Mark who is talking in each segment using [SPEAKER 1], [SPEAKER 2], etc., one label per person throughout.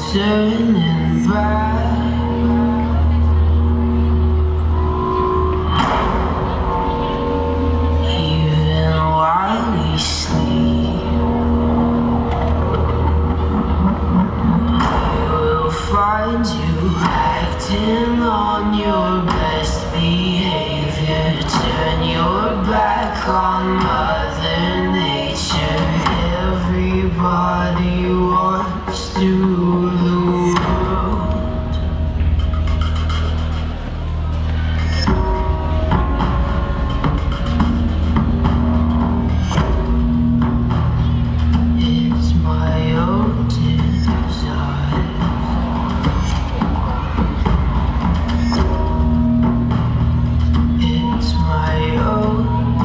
[SPEAKER 1] turning back. Even while we sleep, I will find you acting on your best behavior. Turn your back on Mother Nature. Everybody wants to rule the world. It's my own desire. It's my own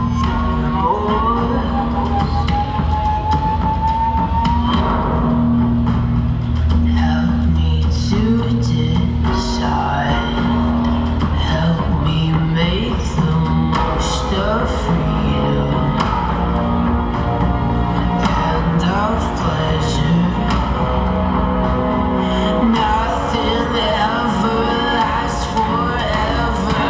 [SPEAKER 1] remorse. Help me to decide. Help me make the most of freedom and of pleasure. Nothing ever lasts forever.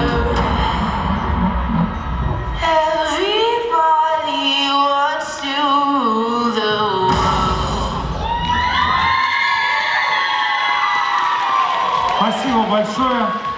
[SPEAKER 1] Everybody wants to rule the world.
[SPEAKER 2] Спасибо большое.